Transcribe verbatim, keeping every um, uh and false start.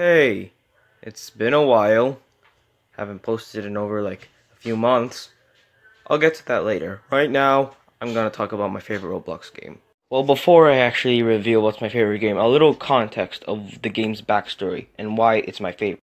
Hey, it's been a while. Haven't posted in over like a few months. I'll get to that later. Right now, I'm gonna talk about my favorite Roblox game. Well, before I actually reveal what's my favorite game, a little context of the game's backstory and why it's my favorite.